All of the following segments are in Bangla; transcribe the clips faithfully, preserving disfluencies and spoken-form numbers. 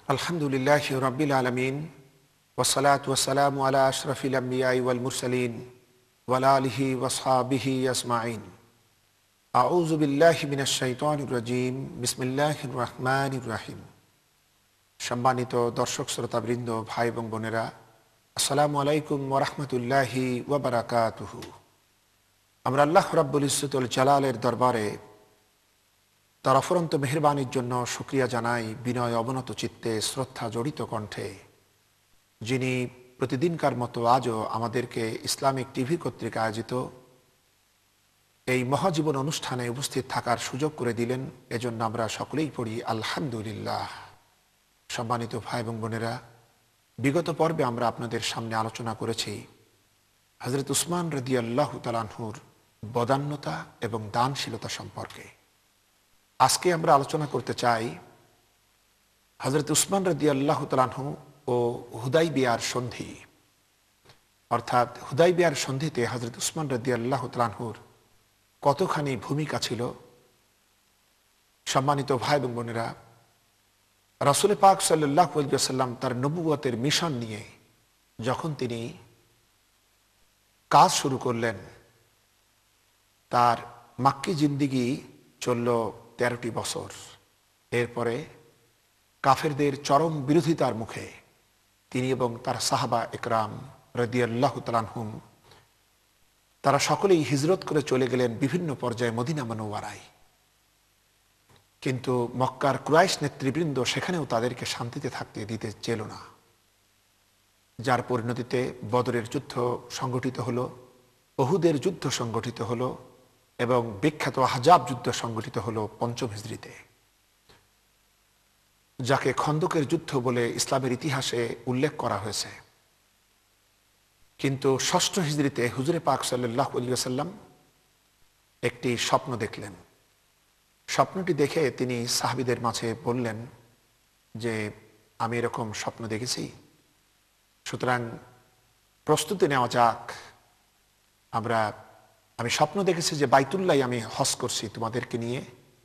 আলহামদুলিল্লাহি রাব্বিল আলামিন ওয়াসসালাতু ওয়াসসালামু আলা আশরাফিল আমবিয়াই ওয়াল মুরসালিন ওয়া আলা আলিহি ওয়া আসহাবিহি আজমাইন। আউযু বিল্লাহি মিনাশ শাইতানির রাজীম। বিসমিল্লাহির রহমানির রহিম। সম্মানিত দর্শক শ্রোতাবৃন্দ, ভাই এবং বোনেরা, আসসালামু আলাইকুম ওয়া রাহমাতুল্লাহি ওয়া বারাকাতুহু। আমরা আল্লাহ রাব্বুল ইজ্জতুল জালালের দরবারে তার অফুরন্ত মেহেরবানির জন্য শুকরিয়া জানাই বিনয় অবনত চিত্তে, শ্রদ্ধা জড়িত কণ্ঠে, যিনি প্রতিদিনকার মতো আজও আমাদেরকে ইসলামিক টিভি কর্তৃক আয়োজিত এই মহাজীবন অনুষ্ঠানে উপস্থিত থাকার সুযোগ করে দিলেন। এজন্য আমরা সকলেই পড়ি আলহামদুলিল্লাহ। সম্মানিত ভাই এবং বোনেরা, বিগত পর্বে আমরা আপনাদের সামনে আলোচনা করেছি হযরত উসমান রাদিয়াল্লাহু তাআলা আনহুর বদান্যতা এবং দানশীলতা সম্পর্কে। আজকে আমরা আলোচনা করতে চাই হযরত উসমান রাদিয়াল্লাহু তাআলা আনহু ও হুদাইবিয়ার সন্ধি, অর্থাৎ হুদাইবিয়ার সন্ধিতে হযরত উসমান রাদিয়াল্লাহু তাআলা আনহুর কতখানি ভূমিকা ছিল। সম্মানিত ভাই এবং বোনেরা, রাসূল পাক সাল্লাল্লাহু আলাইহি ওয়াসাল্লাম তার নবুয়তের মিশন নিয়ে যখন তিনি কাজ শুরু করলেন, তার মাক্কি জিন্দিগি চলল তেরোটি বছর। এরপরে কাফেরদের চরম বিরোধিতার মুখে তিনি এবং তার সাহাবা একরাম রাদিয়াল্লাহু তাআলা আনহুম তারা সকলেই হিজরত করে চলে গেলেন বিভিন্ন পর্যায়ে মদিনা মুনাওয়ারায়। কিন্তু মক্কার কুরাইশ নেতৃবৃন্দ সেখানেও তাদেরকে শান্তিতে থাকতে দিতে চেল না, যার পরিণতিতে বদরের যুদ্ধ সংগঠিত হলো, উহুদের যুদ্ধ সংগঠিত হলো এবং বিখ্যাত আহজাব যুদ্ধ সংগঠিত হলো পঞ্চম হিজরিতে, যাকে খন্দকের যুদ্ধ বলে ইসলামের ইতিহাসে উল্লেখ করা হয়েছে। কিন্তু ষষ্ঠ হিজরিতে হুজুরে পাক সাল্লাল্লাহু আলাইহি ওয়াসাল্লাম একটি স্বপ্ন দেখলেন। স্বপ্নটি দেখে তিনি সাহাবীদের মাঝে বললেন যে আমি এরকম স্বপ্ন দেখেছি, সুতরাং প্রস্তুতি নেওয়া যাক। আমরা আমি স্বপ্ন দেখেছি যে বাইতুল্লাহ আমি হজ করছি তোমাদেরকে নিয়ে,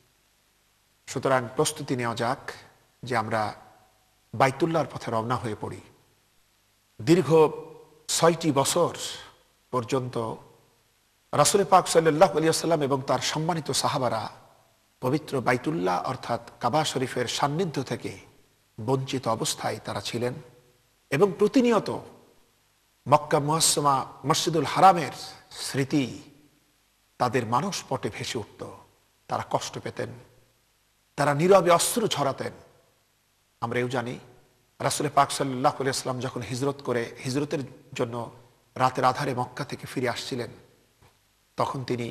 সুতরাং প্রস্তুতি নেওয়া যাক যে আমরা বাইতুল্লাহর পথে রওনা হয়ে পড়ি। দীর্ঘ ছয়টি বছর পর্যন্ত রাসূল পাক সাল্লাল্লাহু আলাইহি ওয়াসাল্লাম এবং তার সম্মানিত সাহাবারা পবিত্র বাইতুল্লাহ অর্থাৎ কাবা শরীফের সান্নিধ্য থেকে বঞ্চিত অবস্থায় তারা ছিলেন এবং প্রতিনিয়ত মক্কা মুআজ্জমা মসজিদুল হারামের স্মৃতি তাদের মানসপটে ভেসে উঠত। তারা কষ্ট পেতেন, তারা নীরবে অশ্রু ঝরাতেন। আমরা এও জানি রাসূল পাক সাল্লাল্লাহু আলাইহি ওয়াসাল্লাম যখন হিজরত করে হিজরতের জন্য রাতের আধারে মক্কা থেকে ফিরে আসছিলেন, তখন তিনি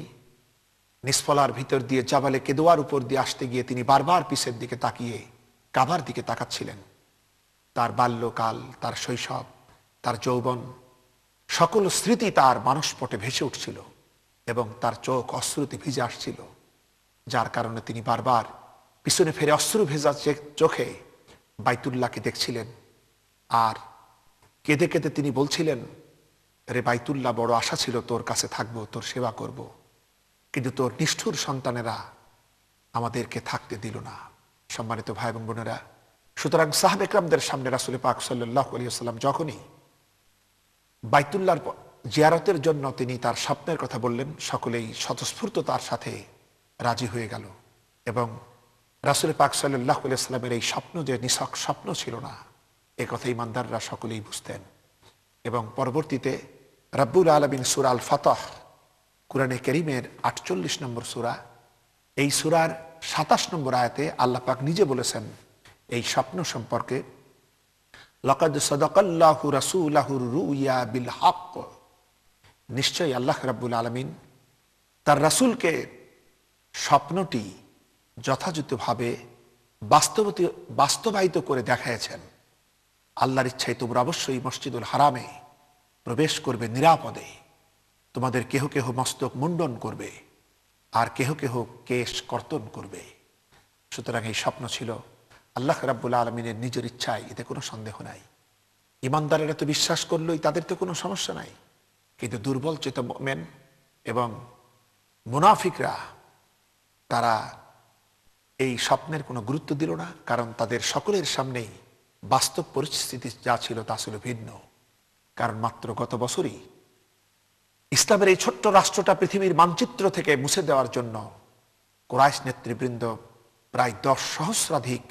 নিসফলার ভিতর দিয়ে জাবালে কেদোয়ার উপর দিয়ে আসতে গিয়ে তিনি বারবার পিছের দিকে তাকিয়ে কাবার দিকে তাকাচ্ছিলেন। তার বাল্যকাল, তার শৈশব, তার যৌবন, সকল স্মৃতি তার মানসপটে ভেসে উঠছিল এবং তার চোখ অশ্রুতে ভিজে আসছিল, যার কারণে তিনি বারবার পিছনে ফিরে অশ্রু ভেজা চোখে বাইতুল্লাহকে দেখছিলেন। আর কেঁদে কেঁদে তিনি বলছিলেন, রে বাইতুল্লাহ, বড় আশা ছিল তোর কাছে থাকবো, তোর সেবা করব, কিন্তু তোর নিষ্ঠুর সন্তানেরা আমাদেরকে থাকতে দিল না। সম্মানিত ভাই এবং বোনেরা, সুতরাং সাহাবা একরামদের সামনে রাসূল পাক সাল্লাল্লাহু আলাইহি ওয়াসাল্লাম যখনই বাইতুল্লাহর জিয়ারতের জন্য তিনি তার স্বপ্নের কথা বললেন, সকলেই স্বতঃস্ফূর্ত তার সাথে রাজি হয়ে গেল এবং রাসূল পাক সাল্লাল্লাহু আলাইহি ওয়াসাল্লামের এই স্বপ্ন যে নিছক স্বপ্ন ছিল না, এ কথা ইমানদাররা সকলেই বুঝতেন। এবং পরবর্তীতে রাব্বুল আলামিন সূরা আল ফাতহ, কুরআনে কারীমের আটচল্লিশ নম্বর সূরা, এই সূরার সাতাশ নম্বর আয়াতে আল্লাহ পাক নিজে বলেছেন এই স্বপ্ন সম্পর্কে, লাকাদ সাদাকাল্লাহু রাসূলাহুর রুইয়া বিল হক। নিশ্চয়ই আল্লাহ রাব্বুল আলামিন তার রাসূলকে স্বপ্নটি যথাযথভাবে বাস্তবতি বাস্তবায়িত করে দেখাইছেন। আল্লাহর ইচ্ছায় তোমরা অবশ্যই মসজিদুল হারামে প্রবেশ করবে নিরাপদে, তোমাদের কেহ কেহ মস্তক মুন্ডন করবে আর কেহ কেহ কেশ কর্তন করবে। সুতরাং এই স্বপ্ন ছিল আল্লাহ রাব্বুল আলামিনের নিজের ইচ্ছায়, এতে কোনো সন্দেহ নাই। ইমানদারেরা তো বিশ্বাস করলই, তাদের তো কোনো সমস্যা নাই, কিন্তু দুর্বল চেত মুমিন এবং মুনাফিকরা তারা এই স্বপ্নের কোনো গুরুত্ব দিল না, কারণ তাদের সকলের সামনেই বাস্তব পরিস্থিতি যা ছিল তা ছিল ভিন্ন। কারণ মাত্র গত বছরই ইসলামের এই ছোট্ট রাষ্ট্রটা পৃথিবীর মানচিত্র থেকে মুছে দেওয়ার জন্য কুরাইশ নেতৃবৃন্দ প্রায় দশ সহস্রাধিক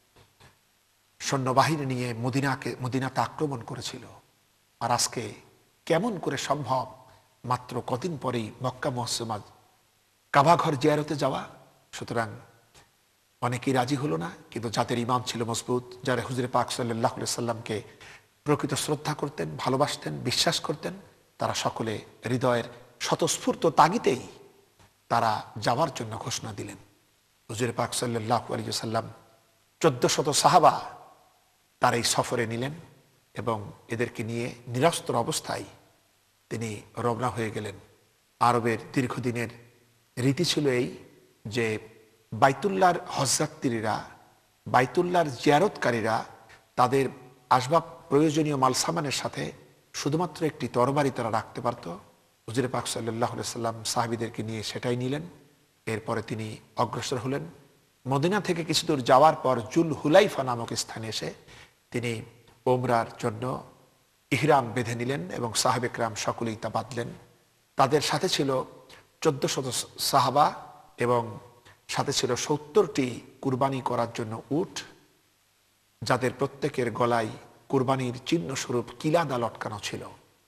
সৈন্যবাহিনী নিয়ে মদিনাকে মদিনাতে আক্রমণ করেছিল। আর আজকে কেমন করে সম্ভব মাত্র কদিন পরেই মক্কা মুআজ্জামা কাবা ঘর জিয়ারতে যাওয়া? সুতরাং অনেকেই রাজি হলো না, কিন্তু যাদের ঈমান ছিল মজবুত, যারা হুজুরে পাক সাল্লাল্লাহু আলাইহি সাল্লামকে প্রকৃত শ্রদ্ধা করতেন, ভালোবাসতেন, বিশ্বাস করতেন, তারা সকলে হৃদয়ের স্বতঃস্ফূর্ত তাগিদেই তারা যাওয়ার জন্য ঘোষণা দিলেন। হুজুরে পাক সাল্লাল্লাহু আলাইহি সাল্লাম চোদ্দ শত সাহাবা তার এই সফরে নিলেন এবং এদেরকে নিয়ে নিরস্ত্র অবস্থায় তিনি রওনা হয়ে গেলেন। আরবের দীর্ঘদিনের রীতি ছিল এই যে বাইতুল্লাহর হজযাত্রীরা, বাইতুল্লাহর জিয়ারতকারীরা তাদের আসবাব প্রয়োজনীয় মাল সামানের সাথে শুধুমাত্র একটি তরবারি তারা রাখতে পারত। হুজুরে পাক সাল্লাল্লাহু আলাইহি সাল্লাম সাহাবীদেরকে নিয়ে সেটাই নিলেন। এরপরে তিনি অগ্রসর হলেন। মদিনা থেকে কিছু দূর যাওয়ার পর জুল হুলাইফা নামক স্থানে এসে তিনি ওমরার জন্য ইহরাম বেঁধে নিলেন এবং সাহাবে কেরাম সকলেই তা বাঁধলেন। তাদের সাথে ছিল চোদ্দ শত সাহাবা এবং সাথে ছিল সত্তরটি কুরবানি করার জন্য উট, যাদের প্রত্যেকের গলায় কুরবানির চিহ্ন স্বরূপ কিলাদা লটকানো ছিল।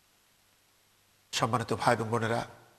সম্মানিত ভাই এবং বোনেরা,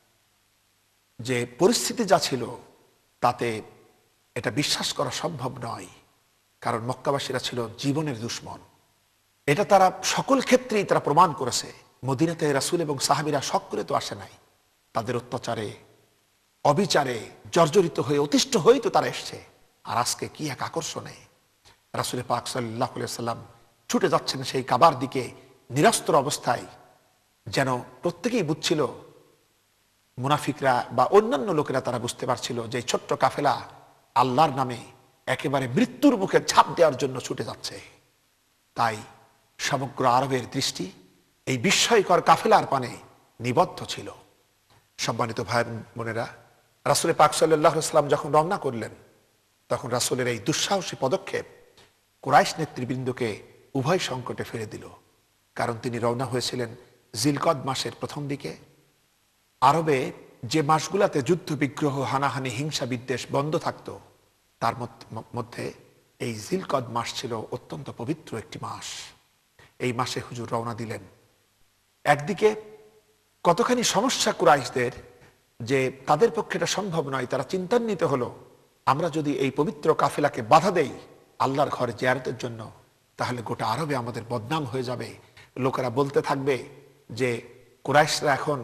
যে পরিস্থিতি যা ছিল তাতে এটা বিশ্বাস করা সম্ভব নয়, কারণ মক্কাবাসীরা ছিল জীবনের দুশ্মন। এটা তারা সকল ক্ষেত্রেই তারা প্রমাণ করেছে। মদিনাতে রাসূল এবং সাহাবীরা শখ করে তো আসে নাই, তাদের অত্যাচারে অবিচারে জর্জরিত হয়ে অতিষ্ঠ হয়েই তো তারা এসছে। আর আজকে কি এক আকর্ষণে রাসূল পাক সাল্লাল্লাহু আলাইহি সাল্লাম ছুটে যাচ্ছেন সেই কাবার দিকে নিরস্ত্র অবস্থায়, যেন প্রত্যেকেই বুঝছিল, মুনাফিকরা বা অন্যান্য লোকেরা তারা বুঝতে পারছিল যে ছোট্ট কাফেলা আল্লাহর নামে একেবারে মৃত্যুর মুখে ঝাঁপ দেওয়ার জন্য ছুটে যাচ্ছে। তাই সমগ্র আরবের দৃষ্টি এই বিস্ময়কর কাফেলার পানে নিবদ্ধ ছিল। সম্মানিত ভাই বোনেরা, রাসূল পাক সাল্লাল্লাহু আলাইহি সাল্লাম যখন রওনা করলেন, তখন রাসূলের এই দুঃসাহসী পদক্ষেপ কুরাইশ নেতৃবৃন্দকে উভয় সংকটে ফেলে দিল। কারণ তিনি রওনা হয়েছিলেন জিলকদ মাসের প্রথম দিকে। আরবে যে মাসগুলাতে যুদ্ধ বিগ্রহ, হানাহানি, হিংসা বিদ্বেষ বন্ধ থাকত, তার মধ্যে এই জিলকদ মাস ছিল অত্যন্ত পবিত্র একটি মাস। এই মাসে হুজুর রওনা দিলেন। একদিকে কতখানি সমস্যা কুরাইশদের, যে তাদের পক্ষে এটা সম্ভব নয়। তারা চিন্তান্বিত হলো, আমরা যদি এই পবিত্র কাফেলাকে বাধা দেই আল্লাহর ঘর জিয়ারতের জন্য, তাহলে গোটা আরবে আমাদের বদনাম হয়ে যাবে। লোকেরা বলতে থাকবে যে কুরাইশরা এখন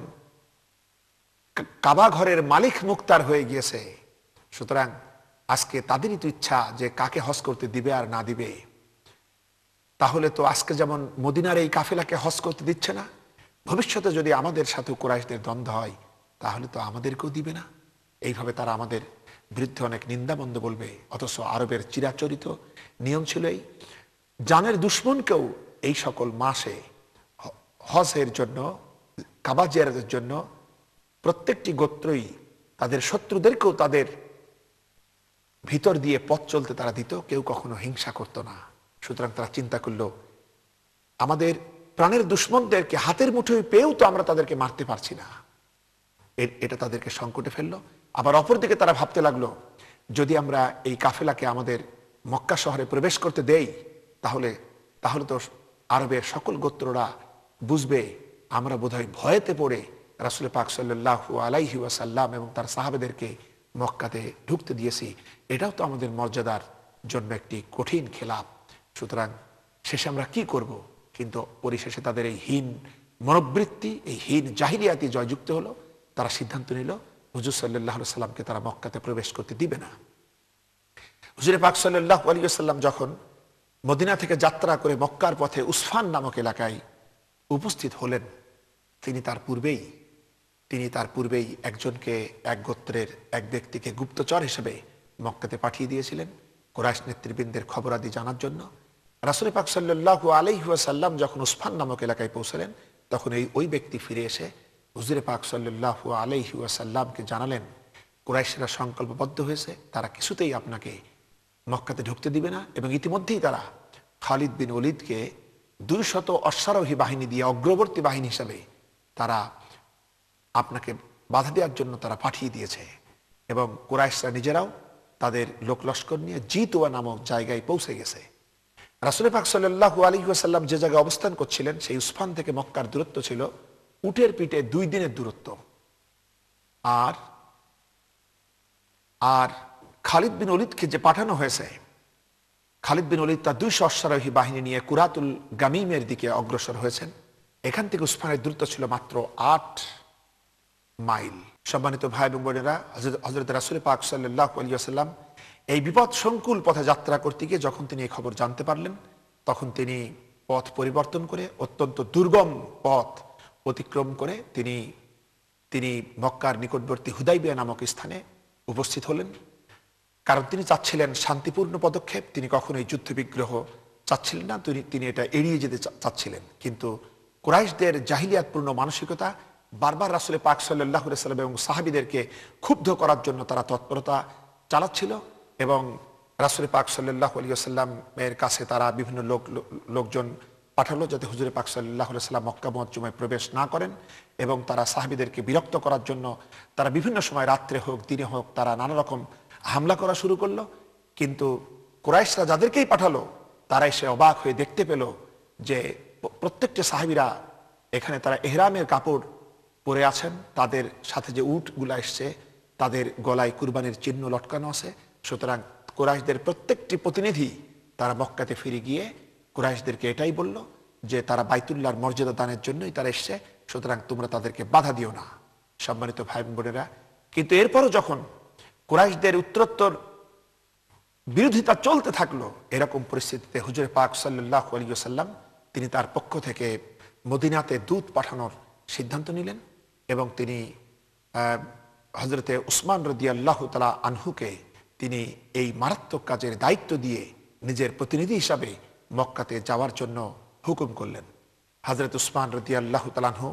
কাবা ঘরের মালিক মুক্তার হয়ে গিয়েছে। সুতরাং আজকে তাদেরই তো ইচ্ছা যে কাকে হজ করতে দিবে আর না দিবে। তাহলে তো আজকে যেমন মদিনার এই কাফেলাকে হজ করতে দিচ্ছে না, ভবিষ্যতে যদি আমাদের সাথে কুরাইশদের দ্বন্দ্ব হয় তাহলে তো আমাদেরকেও দিবে না। এইভাবে তারা আমাদের বিরুদ্ধে অনেক নিন্দাবন্ধ বলবে। অথচ আরবের চিরাচরিত নিয়ম ছিল এই, জানের দুশ্মনকেও এই সকল মাসে হজের জন্য, কাবা জিয়ারতের জন্য প্রত্যেকটি গোত্রই তাদের শত্রুদেরকেও তাদের ভিতর দিয়ে পথ চলতে তারা দিত, কেউ কখনো হিংসা করত না। সুতরাং তারা চিন্তা করলো, আমাদের প্রাণের দুশ্মনদেরকে হাতের মুঠোয় পেয়েও তো আমরা তাদেরকে মারতে পারছি না। এটা তাদেরকে সংকটে ফেললো। আবার অপরদিকে তারা ভাবতে লাগলো, যদি আমরা এই কাফেলাকে আমাদের মক্কা শহরে প্রবেশ করতে দেই, তাহলে তাহলে তো আরবের সকল গোত্ররা বুঝবে আমরা বোধহয় ভয়েতে পড়ে রাসূল পাক সাল্লাল্লাহু আলাইহি ওয়াসাল্লাম এবং তার সাহাবাদেরকে মক্কাতে ঢুকতে দিয়েছি। এটাও তো আমাদের মর্যাদার জন্য একটি কঠিন খেলাপ। সুতরাং শেষে আমরা কি করব? কিন্তু পরিশেষে তাদের এই হীন মনোবৃত্তি, এই হীন জাহিলিয়াতি জয়যুক্ত হলো। তারা সিদ্ধান্ত নিল হুজুর সাল্লাল্লাহু আলাইহি সাল্লামকে তারা মক্কাতে প্রবেশ করতে দিবে না। হুজুর পাক সাল্লাল্লাহু আলাইহি ওয়াসাল্লাম যখন মদিনা থেকে যাত্রা করে মক্কার পথে উসফান নামক এলাকায় উপস্থিত হলেন, তিনি তার পূর্বেই তিনি তার পূর্বেই একজনকে, এক গোত্রের এক ব্যক্তিকে গুপ্তচর হিসেবে মক্কাতে পাঠিয়ে দিয়েছিলেন কুরাইশ নেতৃবৃন্দের খবরাদি জানার জন্য। রাসূল পাক সাল্লাল্লাহু আলাইহি ওয়াসাল্লাম যখন উসফান নামক এলাকায় পৌঁছলেন, তখন এই ওই ব্যক্তি ফিরে এসে হুজুর পাক সাল্লাল্লাহু আলাইহি ওয়াসাল্লামকে জানালেন, কুরাইশরা সংকল্পবদ্ধ হয়েছে, তারা কিছুতেই আপনাকে মক্কাতে ঢুকতে দিবে না এবং ইতিমধ্যেই তারা খালিদ বিন ওলিদকে দুইশত অশ্বারোহী বাহিনী দিয়ে অগ্রবর্তী বাহিনী হিসাবে তারা আপনাকে বাধা দেওয়ার জন্য তারা পাঠিয়ে দিয়েছে। এবং কুরাইশরা নিজেরাও তাদের লোক লস্কর নিয়ে জিতুয়া নামক জায়গায় পৌঁছে গেছে। রাসূল পাক সাল্লাল্লাহু আলাইহি ওয়াসাল্লাম যে জায়গায় অবস্থান করছিলেন সেই উসফান থেকে মক্কার দূরত্ব ছিল উটের পিঠে দুই দিনের দূরত্ব। আর আর খালিদ বিন ওলিদকে যে পাঠানো হয়েছে, খালিদ বিন ওলিদ তার দুইশো অশ্বারোহী বাহিনী নিয়ে কুরাতুল গামিমের দিকে অগ্রসর হয়েছেন। এখান থেকে উসফানের দূরত্ব ছিল মাত্র আট মাইল। সম্মানিত ভাই এবং বোনেরা, হযরত রাসূল পাক সাল্লাল্লাহু আলাইহি ওয়াসাল্লাম এই বিপদ সংকুল পথে যাত্রা করতে গিয়ে যখন তিনি এই খবর জানতে পারলেন, তখন তিনি পথ পরিবর্তন করে অত্যন্ত দুর্গম পথ অতিক্রম করে তিনি তিনি মক্কার নিকটবর্তী হুদাইবিয়া নামক স্থানে উপস্থিত হলেন। কারণ তিনি চাচ্ছিলেন শান্তিপূর্ণ পদক্ষেপ, তিনি কখনোই যুদ্ধ বিগ্রহ চাচ্ছিলেন না, তিনি তিনি এটা এড়িয়ে যেতে চাচ্ছিলেন। কিন্তু কুরাইশদের জাহিলিয়াতপূর্ণ মানসিকতা বারবার রাসূল পাক সাল্লাল্লাহু আলাইহি ওয়াসাল্লাম এবং সাহাবীদেরকে ক্ষুব্ধ করার জন্য তারা তৎপরতা চালাচ্ছিল এবং রাসূল পাক সাল্লাল্লাহু আলাইহি ওয়াসাল্লামের কাছে তারা বিভিন্ন লোক লোকজন পাঠালো যাতে হুজুর পাক সাল্লাল্লাহু আলাইহি ওয়াসাল্লাম মক্কা মুআজ্জমায় প্রবেশ না করেন। এবং তারা সাহাবীদেরকে বিরক্ত করার জন্য তারা বিভিন্ন সময় রাত্রে হোক দিনে হোক তারা নানা রকম হামলা করা শুরু করলো। কিন্তু কুরাইশরা যাদেরকেই পাঠালো তারা এসে অবাক হয়ে দেখতে পেল যে প্রত্যেকটা সাহাবীরা এখানে তারা ইহরামের কাপড় পরে আছেন, তাদের সাথে যে উটগুলা এসছে তাদের গলায় কুরবানির চিহ্ন লটকানো আছে। সুতরাং কুরাইশদের প্রত্যেকটি প্রতিনিধি তারা মক্কাতে ফিরে গিয়ে কুরাইশদেরকে এটাই বলল যে তারা বাইতুল্লাহর মর্যাদা দানের জন্যই তারা এসছে, সুতরাং তোমরা তাদেরকে বাধা দিও না। সম্মানিত ভাই বোনেরা, কিন্তু এরপরও যখন কুরাইশদের উত্তরোত্তর বিরোধিতা চলতে থাকলো, এরকম পরিস্থিতিতে হুজুর পাক সাল্লাল্লাহু আলাইহি ওয়াসাল্লাম তিনি তার পক্ষ থেকে মদিনাতে দূত পাঠানোর সিদ্ধান্ত নিলেন এবং তিনি হযরতে উসমান রাদিয়াল্লাহু তাআলা আনহুকে তিনি এই মারাত্মক কাজের দায়িত্ব দিয়ে নিজের প্রতিনিধি হিসাবে মক্কাতে যাওয়ার জন্য হুকুম করলেন। হযরত উসমান রাদিয়াল্লাহু তাআলা আনহু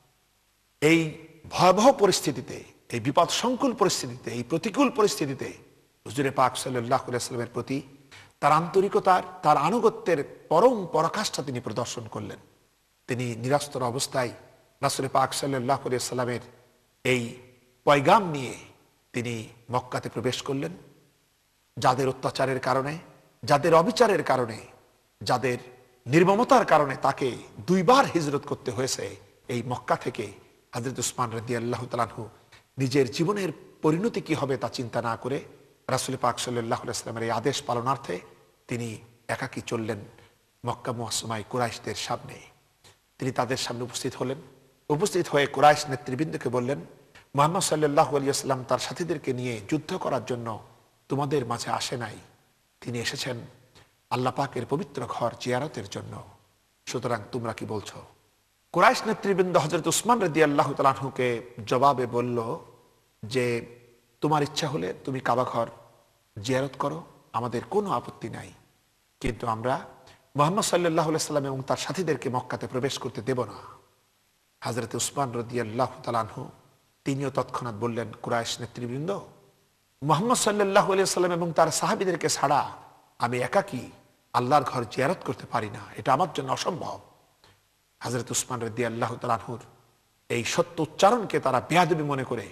এই ভয়াবহ পরিস্থিতিতে, এই বিপদ সংকুল পরিস্থিতিতে, এই প্রতিকূল পরিস্থিতিতে হুজুরে পাক সাল্লাল্লাহু আলাইহি ওয়াসাল্লামের প্রতি তার আন্তরিকতার, তার আনুগত্যের পরম পরাকাষ্ঠা তিনি প্রদর্শন করলেন। তিনি নিরস্ত্র অবস্থায় রাসূল পাক সাল্লাল্লাহু আলাইহি ওয়াসাল্লামের এই পয়গাম নিয়ে তিনি মক্কাতে প্রবেশ করলেন। যাদের অত্যাচারের কারণে, যাদের অবিচারের কারণে, যাদের নির্মমতার কারণে তাকে দুইবার হিজরত করতে হয়েছে এই মক্কা থেকে, হযরত উসমান রাদিয়াল্লাহু তাআলা আনহু নিজের জীবনের পরিণতি কি হবে তা চিন্তা না করে রাসূল পাক সাল্লাল্লাহু আলাইহি ওয়াসাল্লামের এই আদেশ পালনার্থে তিনি একাকী চললেন মক্কা মুআজ্জমায় কুরাইশদের সামনে। তিনি তাদের সামনে উপস্থিত হলেন। উপস্থিত হয়ে কুরাইশ নেতৃবৃন্দকে বললেন, মুহাম্মদ সাল্লাল্লাহু আলাইহি ওয়াসাল্লাম তার সাথীদেরকে নিয়ে যুদ্ধ করার জন্য তোমাদের মাঝে আসে নাই, তিনি এসেছেন আল্লাহ পাকের পবিত্র ঘর জিয়ারতের জন্য। সুতরাং তোমরা কি বলছো? কুরাইশ নেতৃবৃন্দ হযরত উসমান রাদিয়াল্লাহু তাআলা আনহুকে জবাবে বলল যে তোমার ইচ্ছা হলে তুমি কাবা ঘর জিয়ারত করো, আমাদের কোনো আপত্তি নাই, কিন্তু আমরা মুহাম্মদ সাল্লাল্লাহু আলাইহি ওয়াসাল্লাম এবং তার সাথীদেরকে মক্কাতে প্রবেশ করতে দেব না। হযরত উসমান রাদিয়াল্লাহু তাআলা আনহু তিনিও তৎক্ষণাৎ বললেন, কুরাইশ নেতৃবৃন্দ, মুহাম্মদ সাল্লাল্লাহু আলাইহি ওয়াসাল্লাম এবং তার সাহাবীদেরকে ছাড়া আমি একাকী আল্লাহর ঘর জিয়ারত করতে পারি না, এটা আমার জন্য অসম্ভব। হযরত উসমান রাদিয়াল্লাহু তাআলা আনহুর এই সত্য উচ্চারণকে তারা বেয়াদবি মনে করে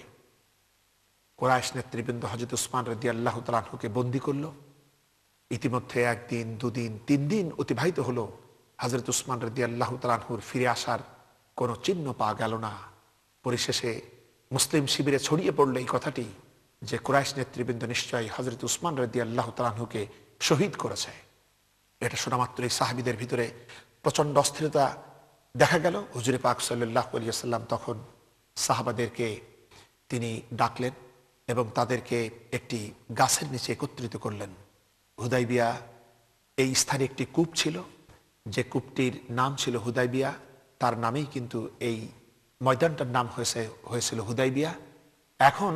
কুরাইশ নেতৃবৃন্দ হযরত উসমান রাদিয়াল্লাহু তাআলা আনহুকে বন্দী করল। ইতিমধ্যে একদিন, দুদিন, তিন দিন অতিবাহিত হলো। হযরত উসমান রাদিয়াল্লাহু তাআলা আনহুর ফিরে আসার কোনো চিহ্ন পাওয়া গেল না। পরিশেষে মুসলিম শিবিরে ছড়িয়ে পড়ল এই কথাটি যে কুরাইশ নেতৃবৃন্দ নিশ্চয়ই হযরত উসমান রাদিয়াল্লাহু তাআলা আনহুকে শহীদ করেছে। এটা শোনা মাত্রই সাহাবীদের ভিতরে প্রচন্ড অস্থিরতা দেখা গেল। হুজুরে পাক সাল্লাল্লাহু আলাইহি ওয়াসাল্লাম তখন সাহাবাদেরকে তিনি ডাকলেন এবং তাদেরকে একটি গাছের নিচে একত্রিত করলেন। হুদাইবিয়া এই স্থানে একটি কূপ ছিল, যে কূপটির নাম ছিল হুদাইবিয়া, তার নামেই কিন্তু এই ময়দানটার নাম হয়েছে হয়েছিল হুদাইবিয়া। এখন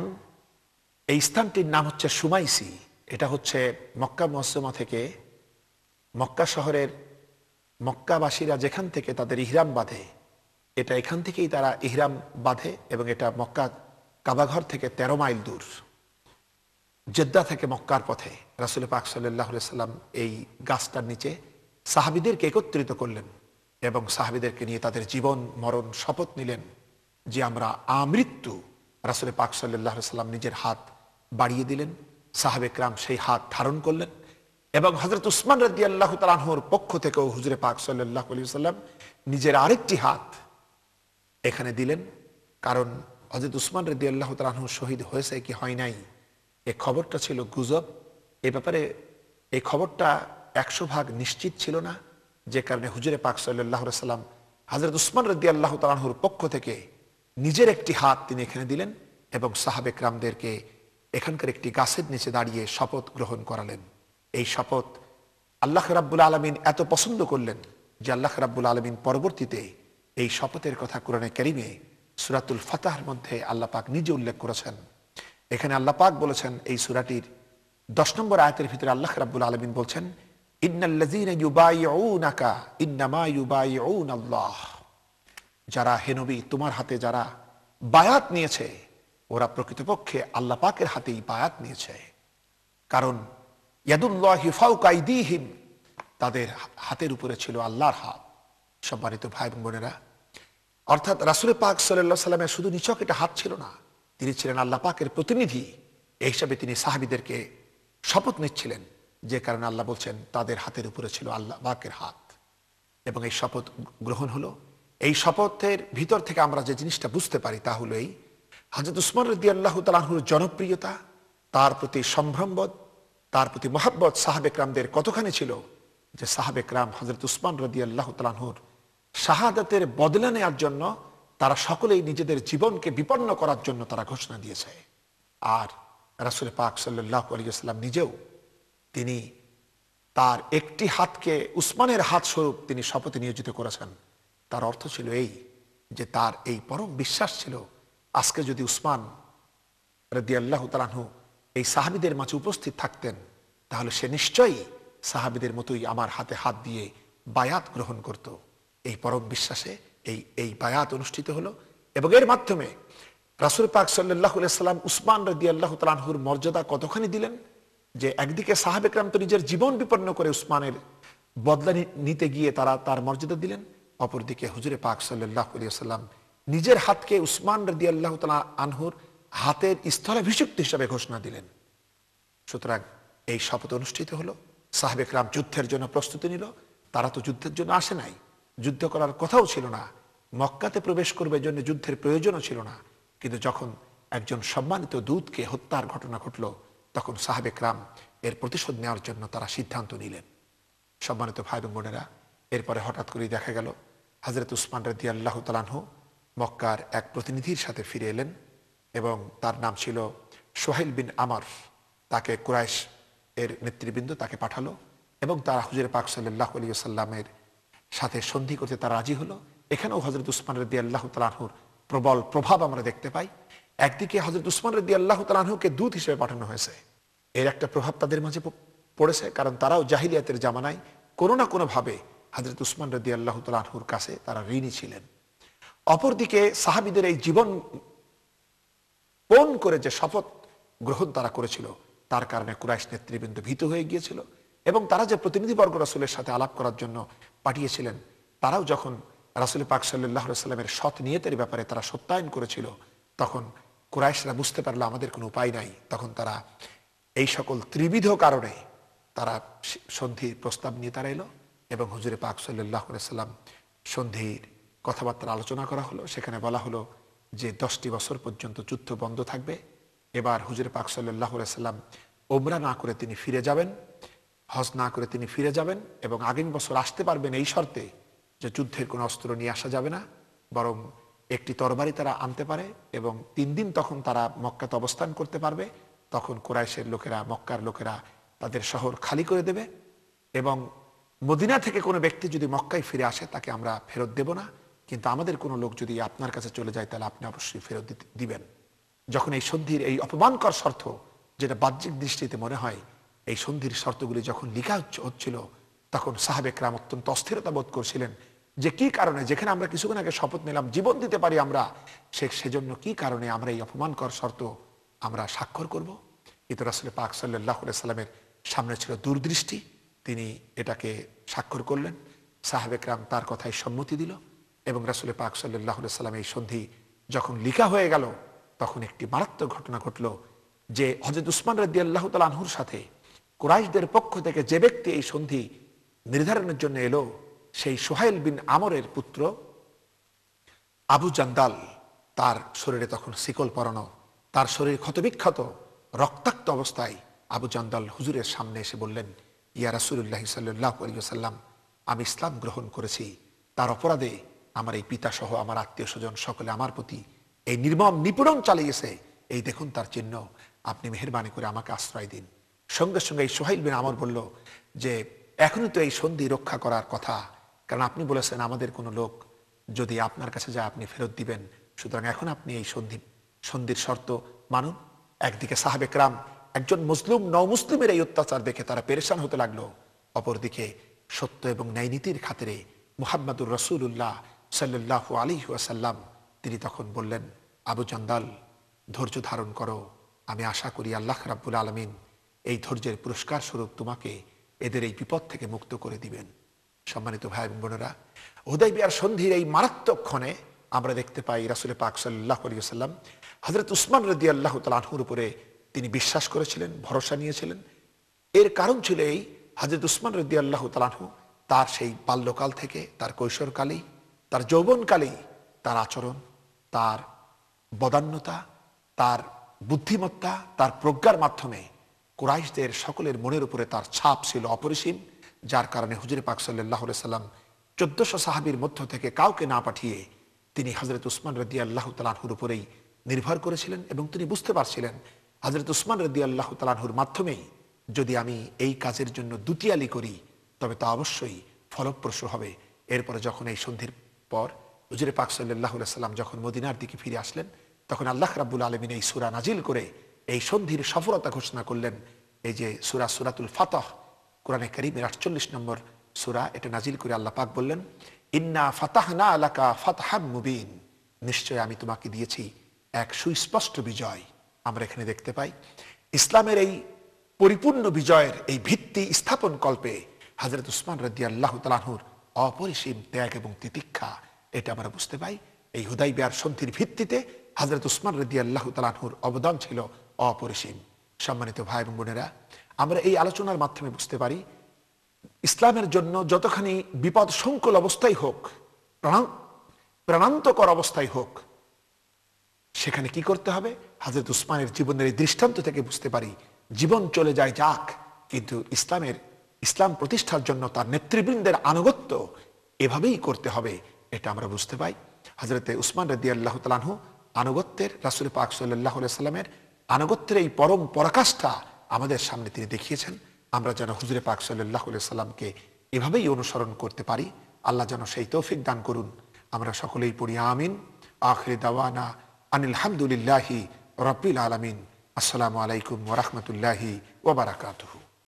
এই স্থানটির নাম হচ্ছে সুমাইসি। এটা হচ্ছে মক্কা মুআজ্জমা থেকে, মক্কা শহরের মক্কাবাসীরা যেখান থেকে তাদের ইহরাম বাঁধে, এটা এখান থেকেই তারা ইহরাম বাঁধে এবং এটা মক্কা কাবাঘর থেকে তেরো মাইল দূর। জেদ্দা থেকে মক্কার পথে রাসূল পাক সাল্লাল্লাহু আলাইহি ওয়াসাল্লাম এই গাছটার নিচে সাহাবীদেরকে একত্রিত করলেন এবং সাহাবীদেরকে নিয়ে তাদের জীবন মরণ শপথ নিলেন যে আমরা আমৃত্যু। রাসূল পাক সাল্লাল্লাহু আলাইহি সাল্লাম নিজের হাত বাড়িয়ে দিলেন, সাহাবে کرام সেই হাত ধারণ করলেন এবং হযরত উসমান রাদিয়াল্লাহু তাআলা আনহুর পক্ষ থেকেও হুজুরে পাক সাল্লাল্লাহু আলাইহি সাল্লাম নিজের আরেকটি হাত এখানে দিলেন। কারণ হযরত উসমান রাদিয়াল্লাহু তাআলা আনহু শহীদ হয়েছে কি হয় নাই এই খবরটা ছিল গুজব। এই ব্যাপারে এই খবরটা একশো ভাগ নিশ্চিত ছিল না, যে কারণে হুজুরে পাক সাল্লাল্লাহু আলাইহি সাল্লাম হযরত উসমান রাদিয়াল্লাহু তাআলা আনহুর পক্ষ থেকে নিজের একটি হাত তিনি এখানে দিলেন এবং সাহাবে کرامদেরকে এখানকার একটি গাছের নিচে দাঁড়িয়ে শপথ গ্রহণ করালেন। এই শপথ আল্লাহ রাব্বুল আলামিন এত পছন্দ করলেন যে আল্লাহ রাব্বুল আলামিন পরবর্তীতে এই শপথের কথা কোরআনে কারীমে সূরাতুল ফাতহের মধ্যে আল্লাহ পাক নিজে উল্লেখ করেছেন। এখানে আল্লাহ পাক বলেছেন এই সূরাটির দশ নম্বর আয়াতের ভিতরে আল্লাহ রাব্বুল আলামিন বলছেন, ইন্নাল্লাযীনা ইউবাইউনাকা ইন্নামা ইউবাইউনাল্লাহ, যারা হে নবী তোমার হাতে যারা বায়াত নিয়েছে ওরা প্রকৃতপক্ষে আল্লাহ পাকের হাতেই বায়াত নিয়েছে। কারণ ইয়াদুল্লাহি ফাওকা আইদিহিম, তাদের হাতের উপরে ছিল আল্লাহর হাত। সম্মানিত ভাই এবং বোনেরা, অর্থাৎ রাসূল পাক সাল্লাল্লাহু আলাইহি সাল্লামের শুধু নিছক এটা হাত ছিল না, তিনি ছিলেন আল্লাহ পাকের প্রতিনিধি। এই হিসাবে তিনি সাহাবীদেরকে শপথ নিচ্ছিলেন, যে কারণে আল্লাহ বলছেন তাদের হাতের উপরে ছিল আল্লাহ পাকের হাত। এবং এই শপথ গ্রহণ হলো। এই শপথের ভিতর থেকে আমরা যে জিনিসটা বুঝতে পারি তা হলো এই, হযরত উসমান রাদিয়াল্লাহু তাআলা আনহুর জনপ্রিয়তা, তার প্রতি সম্ভ্রমবোধ, তার প্রতি মহব্বত সাহাবে کرامদের কতখানি ছিল যে সাহাবে کرام হযরত উসমান রাদিয়াল্লাহু তাআলা আনহুর শাহাদাতের বদলা নেওয়ার জন্য তারা সকলেই নিজেদের জীবনকে বিপন্ন করার জন্য তারা ঘোষণা দিয়েছে। আর রাসূল পাক সাল্লাল্লাহু আলাইহি ওয়াসাল্লাম নিজেও তিনি তার একটি হাতকে উসমানের হাত স্বরূপ তিনি শপথে নিয়োজিত করেছেন। তার অর্থ ছিল এই যে তার এই পরম বিশ্বাস ছিল, আজকে যদি উসমান রাদিয়াল্লাহু তাআলা আনহু এই সাহাবীদের মাঝে উপস্থিত থাকতেন তাহলে সে নিশ্চয়ই সাহাবীদের মতোই আমার হাতে হাত দিয়ে বায়াত গ্রহণ করত। এই পরম বিশ্বাসে এই এই বায়াত অনুষ্ঠিত হলো এবং এর মাধ্যমে রাসূল পাক সাল্লাল্লাহু আলাইহি সাল্লাম উসমান রাদিয়াল্লাহু তাআলা আনহুর মর্যাদা কতখানি দিলেন যে একদিকে সাহাবে کرام তো নিজের জীবন বিপন্ন করে উসমানের বদলা নিতে গিয়ে তারা তার মর্যাদা দিলেন, অপরদিকে হুজুরে পাক সাল্লাল্লাহু আলাইহি সাল্লাম নিজের হাতকে উসমান রাদিয়াল্লাহু তাআলা আনহুর হাতের স্থলাভিষিক্ত হিসাবে ঘোষণা দিলেন। সুতরাং এই শপথ অনুষ্ঠিত হলো। সাহাবে کرام যুদ্ধের জন্য প্রস্তুতি নিল। তারা তো যুদ্ধের জন্য আসে নাই, যুদ্ধ করার কথাও ছিল না, মক্কাতে প্রবেশ করবে জন্য যুদ্ধের প্রয়োজনও ছিল না। কিন্তু যখন একজন সম্মানিত দূতকে হত্যার ঘটনা ঘটল তখন সাহাবে کرام এর প্রতিশোধ নেওয়ার জন্য তারা সিদ্ধান্ত নিলেন। সম্মানিত ভাই এবং বোনেরা, এরপরে হঠাৎ করেই দেখা গেল হযরত উসমান রাদিয়াল্লাহু তাআলা আনহু মক্কার এক প্রতিনিধির সাথে ফিরে এলেন এবং তার নাম ছিল সোহেল বিন আমর। তাকে কুরাইশ এর নেতৃবৃন্দ তাকে পাঠালো এবং তারা হুজুরে পাক সাল্লাল্লাহু আলাইহি ওয়াসাল্লামের সাথে সন্ধি করতে তারা রাজি হলো। এখানেও হযরত উসমান রাদিয়াল্লাহু তাআলা আনহুর প্রবল প্রভাব আমরা দেখতে পাই। একদিকে হযরত উসমান রাদিয়াল্লাহু তাআলা আনহুকে দূত হিসেবে পাঠানো হয়েছে, এর একটা প্রভাব তাদের মাঝে পড়েছে, কারণ তারাও জাহিলিয়াতের জামানায় কোনো না কোনো ভাবে হযরত উসমান রাদিয়াল্লাহু তাআলা আনহুর কাছে তারা ঋণী ছিলেন। অপরদিকে সাহাবীদের এই জীবন পণ করে যে শপথ গ্রহণ তারা করেছিল তার কারণে কুরাইশ নেতৃবৃন্দ ভীত হয়ে গিয়েছিল এবং তারা যে প্রতিনিধিবর্গ রাসূলের সাথে আলাপ করার জন্য পাঠিয়েছিলেন তারাও যখন রাসূল পাক সাল্লাল্লাহু আলাইহি ওয়াসাল্লামের সৎ নিয়তের ব্যাপারে তারা সত্যায়ন করেছিল তখন কুরাইশরা বুঝতে পারলো আমাদের কোনো উপায় নাই। তখন তারা এই সকল ত্রিবিধ কারণে তারা সন্ধির প্রস্তাব নিয়ে তারা এলো এবং হুজুরে পাক সাল্লাল্লাহু আলাইহি ওয়াসাল্লাম সন্ধির কথাবার্তা আলোচনা করা হলো। সেখানে বলা হলো যে দশটি বছর পর্যন্ত যুদ্ধ বন্ধ থাকবে। এবার হুজুরে পাক সাল্লাল্লাহু আলাইহি ওয়াসাল্লাম উমরা না করে তিনি ফিরে যাবেন, হজ না করে তিনি ফিরে যাবেন এবং আগামী বছর আসতে পারবেন এই শর্তে যে যুদ্ধের কোনো অস্ত্র নিয়ে আসা যাবে না, বরং একটি তরবারি তারা আনতে পারে এবং তিন দিন তখন তারা মক্কাতে অবস্থান করতে পারবে। তখন কুরাইশের লোকেরা, মক্কার লোকেরা তাদের শহর খালি করে দেবে এবং মদিনা থেকে কোনো ব্যক্তি যদি মক্কায় ফিরে আসে তাকে আমরা ফেরত দেব না, কিন্তু আমাদের কোনো লোক যদি আপনার কাছে চলে যায় তাহলে আপনি অবশ্যই ফেরত দিবেন। যখন এই সন্ধির এই অপমানকর শর্ত, যেটা বাহ্যিক দৃষ্টিতে মনে হয়, এই সন্ধির শর্তগুলি যখন লিখা হচ্ছিল তখন সাহাবে کرام অত্যন্ত অস্থিরতা বোধ করছিলেন যে কি কারণে, যেখানে আমরা কিছুক্ষণ আগে শপথ নিলাম জীবন দিতে পারি আমরা, সে সেজন্য কি কারণে আমরা এই অপমানকর শর্ত আমরা স্বাক্ষর করব। কিন্তু রাসূল পাক সাল্লাল্লাহু আলাইহি সাল্লামের সামনে ছিল দূরদৃষ্টি, তিনি এটাকে স্বাক্ষর করলেন। সাহাবে کرام তার কথায় সম্মতি দিল এবং রাসূল পাক সাল্লাল্লাহু আলাইহি সাল্লাম এই সন্ধি যখন লিখা হয়ে গেল, তখন একটি মারাত্মক ঘটনা ঘটল যে হযরত উসমান রাদিয়াল্লাহু তাআলা আনহুর সাথে কুরাইশদের পক্ষ থেকে যে ব্যক্তি এই সন্ধি নির্ধারণের জন্য এলো, সেই সুহাইল বিন আমরের পুত্র আবু জান্দাল, তার শরীরে তখন শিকল পরানো, তার শরীর ক্ষতবিক্ষত, রক্তাক্ত অবস্থায় আবু জান্দাল হুজুরের সামনে এসে বললেন, ইয়া রাসূলুল্লাহ সাল্লাল্লাহু আলাইহি ওয়াসাল্লাম, আমি ইসলাম গ্রহণ করেছি, তার অপরাধে আমার এই পিতা সহ আমার আত্মীয় স্বজন সকলে আমার প্রতি এই নির্মম নিপীড়ন চালিয়েছে, এই দেখুন তার চিহ্ন, আপনি মেহেরবানি করে আমাকে আশ্রয় দিন। সঙ্গে সঙ্গে এই সুহাইল বিন আমর বলল যে এখনই তো এই সন্ধি রক্ষা করার কথা, কারণ আপনি বলেছেন আমাদের কোনো লোক যদি আপনার কাছে যায় আপনি ফেরত দিবেন, সুতরাং এখন আপনি এই সন্ধি সন্ধির শর্ত মানুন। একদিকে সাহাবে کرام একজন মুসলিম নও মুসলিমের এই অত্যাচার দেখে তারা পেরেশান হতে লাগলো, অপরদিকে সত্য এবং ন্যায় নীতির খাতিরে মুহাম্মদুর রাসূলুল্লাহ সাল্লাল্লাহু আলাইহি ওয়াসাল্লাম তিনি তখন বললেন, আবু জান্দাল ধৈর্য ধারণ করো, আমি আশা করি আল্লাহ রাব্বুল আলামিন এই ধৈর্যের পুরস্কার স্বরূপ তোমাকে এদের এই বিপদ থেকে মুক্ত করে দিবেন। সম্মানিত ভাই এবং বোনেরা, হুদাইবিয়ার সন্ধির এই মারাত্মক ক্ষণে আমরা দেখতে পাই রাসূল পাক সাল্লাল্লাহু আলাইহি ওয়াসাল্লাম হযরত উসমান রাদিয়াল্লাহু তাআলা আনহুর উপরে তিনি বিশ্বাস করেছিলেন, ভরসা নিয়েছিলেন। এর কারণ ছিল এই, হযরত উসমান রাদিয়াল্লাহু তাআলা আনহু তার সেই বাল্যকাল থেকে, তার কৈশোরকালেই, তার যৌবনকালেই তার আচরণ, তার বদান্যতা, তার বুদ্ধিমত্তা, তার প্রজ্ঞার মাধ্যমে কুরাইশদের সকলের মনের উপরে তার ছাপ ছিল অপরিসীম, যার কারণে হুজুর পাক সাল্লাল্লাহু আলাইহি সাল্লাম চোদ্দশো সাহাবীর মধ্য থেকে কাউকে না পাঠিয়ে তিনি হযরত উসমান রাদিয়াল্লাহু তাআলা আনহুর উপরেই নির্ভর করেছিলেন এবং তিনি বুঝতে পারছিলেন হযরত উসমান রাদিয়াল্লাহু তাআলা আনহুর মাধ্যমেই যদি আমি এই কাজের জন্য দুতিয়ালি করি তবে তা অবশ্যই ফলপ্রসূ হবে। এরপরে যখন এই সন্ধির পর হুজুর পাক সাল্লাল্লাহু আলাইহি সাল্লাম যখন মদিনার দিকে ফিরে আসলেন, তখন আল্লাহ রাব্বুল আলামিন এই সূরা নাজিল করে এই সন্ধির সফলতা ঘোষণা করলেন। এই যে সূরা সূরাতুল ফাতহ, কোরআনে কারীমের আটচল্লিশ নম্বর সূরা, এটা নাজিল করে আল্লাহ পাক বললেন, ইন্না ফাতাহনা লাকা ফাতহাম মুবিন, নিশ্চয় আমি তোমাকে দিয়েছি এক সুস্পষ্ট বিজয়। আমরা এখানে দেখতে পাই ইসলামের এই পরিপূর্ণ বিজয়ের এই ভিত্তি স্থাপন কল্পে হযরত উসমান রাদিয়াল্লাহু তাআলা আনহুর অপরিসীম ত্যাগ এবং তিতিক্ষা, এটা আমরা বুঝতে পাই। এই হুদাইবিয়ার সন্ধির ভিত্তিতে হযরত উসমান রাদিয়াল্লাহু তাআলা আনহুর অবদান ছিল অপরিসীম। সম্মানিত ভাই এবং বোনেরা, আমরা এই আলোচনার মাধ্যমে বুঝতে পারি ইসলামের জন্য যতখানি বিপদ সংকুল অবস্থায় হোক, প্রাণান্তকর অবস্থায় হোক, সেখানে কি করতে হবে, হযরত উসমানের জীবনের এই দৃষ্টান্ত থেকে বুঝতে পারি জীবন চলে যায় যাক, কিন্তু ইসলামের ইসলাম প্রতিষ্ঠার জন্য তার নেতৃবৃন্দের আনুগত্য এভাবেই করতে হবে, এটা আমরা বুঝতে পাই। হযরতে উসমান রাদিয়াল্লাহু তাআলা আনহু আনুগত্যের, রাসূল পাক সাল্লাল্লাহু আলাইহি সাল্লামের আনুগত্যের এই পরম পরাকাষ্ঠা আমাদের সামনে তিনি দেখিয়েছেন। আমরা যেন হুজুরে পাক সাল্লাল্লাহু আলাইহি সাল্লামকে এভাবেই অনুসরণ করতে পারি। আল্লাহ যেন সেই তৌফিক দান করুন। আমরা সকলেই পড়ি আমিন। আখিরি দাওয়ানা আনিল হামদুলিল্লাহি রাব্বিল আলামিন। আসসালামু আলাইকুম ওয়া রাহমাতুল্লাহি ওয়া বারাকাতুহু।